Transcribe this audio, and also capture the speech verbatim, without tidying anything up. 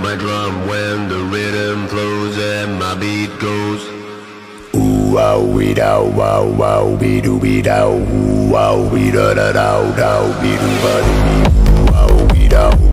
my drum when the rhythm flows and my beat goes. Ooh wow wee dow wow wow be doo be dow. Ooh wow wee da da dow dow be doo ba doo. Ooh wow wee dow.